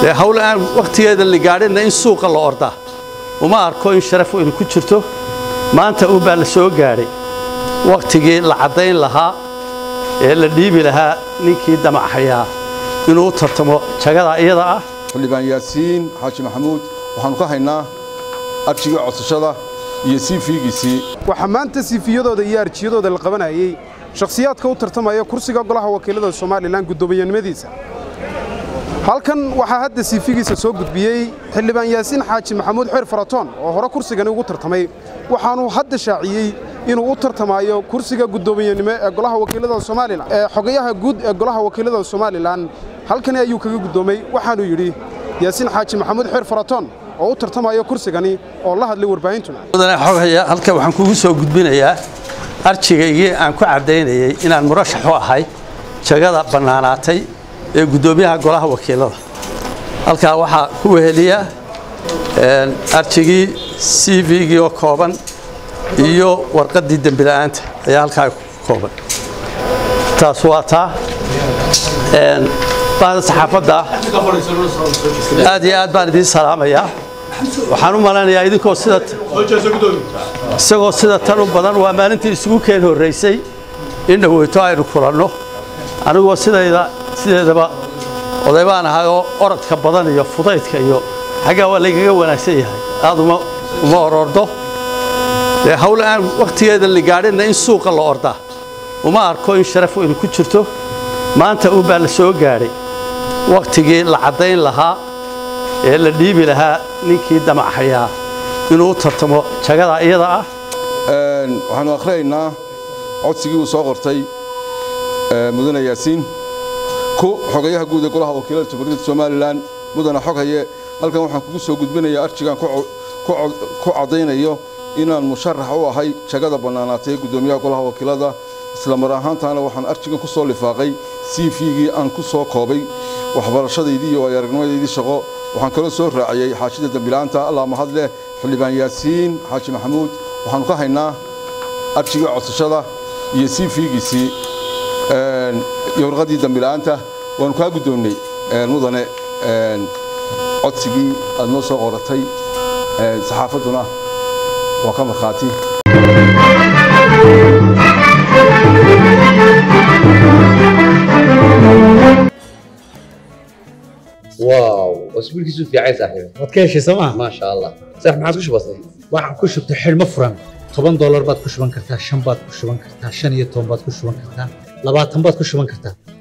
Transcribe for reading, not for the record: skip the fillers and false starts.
hawl aan waqtigeeda la gaadhin in suuqa la orda uma arko in sharaf weyn ku jirto maanta uu baa la soo gaaray waqtigii la cadeyn lahaa ee la dhiibi lahaa ninkii damaxaya inuu tartamo jagada iyada ah xildhibaan yaasiin xaaji maxamuud waxaan ka haynaa arjiga codsashada iyo CV-giisii waxa maanta CV-yadooda iyo arjiyadooda la qabanayay shakhsiyaadka u tartamaya kursiga golaha wakiilada Soomaaliland gudoomiyenimadiisa halkan waxa hadda CV-giisa soo gudbiyay xildhibaan yaasiin xaaji maxamuud xeer faratoon oo hore kursigan ugu tartamay waxaanu hadda shaaciyay inuu u tartamayo kursiga gudoomiyenimo ee golaha wakiilada Soomaaliland xogayaha guud ee golaha wakiilada Soomaaliland halkan ayuu kaga gudoomay waxaanu yiri yaasiin xaaji maxamuud xeer faratoon oo u tartamayo kursigani oo la hadlay warbaahintuna xogaya halkan waxaan kugu soo gudbinayaa arjigaygii aan ku cadeynayay inaan murashax u ahay jagada banaanaatay ee gudoomiyaha golaha wakiilada halka waxa ku weheliya arjigii CV-gii oo kooban iyo warqadii dambi la'aanta ayaa halka ku kooban taas waa taa بعد الصحافة هذه أدبان دي سلامة يا وحنو مالنا يا إذا كوسيدت سجوا سيدت تنو بدن وأمانتي سجوا كانوا الرئيسي إنه هو يتعير كورانو أنا وسيدة إذا سيدة بقى وضيبا أنا هاو أرد كبدن يا فضيت كيو حاجة ولا يجي ولا شيء هذا ما أرده هؤلاء الآن وقت هذا اللي قاعدين إن سوق الله أرده وما أركون شرفوا إن كتشرته ما أنت أوبال سوق قاري وقتي la cadeyn lahaa ee la dhiibi lahaa ninkii damaxaya inuu tartamo jagada iyada ah waxaan akhriyeynaa codsigii uu soo qortay mudane yaasiin ku xogayaha guud ee golaha wakiilada Jamhuuriyadda Soomaaliland mudane xogaye halkan waxaan kugu soo gudbinayaa arjigan ku cadeynayo inaan musharax u ahay jagada banaanaatay gudoomiyaha golaha wakiilada isla mar ahaantaana waxaan arjigan ku soo lifaaqay CV-gii aan ku soo koobay waxbarashadeedii iyo aragnimadeedii shaqo waxaan kala soo raaciyay xaashida dambilaanta Allah ma hadle xildhibaan yaasiin xaaji maxamuud waxaan ka haynaa arjiga codsashada iyo CV-giisii iyo warqadii dambilaanta waan ka gudoonay mudane codsigii aad noo soo qoratay saxaafaduna waa ka marxaati واو اسبوع كيسو في عايز صاحبي wadkeeshi sama ما شاء الله صح ما عادش بسيط waxaan ku shubtay xilmo furan $10 baad ku shuban kartaa 5 baad ku shuban kartaa 15 baad ku shuban kartaa 20 baad ku shuban kartaa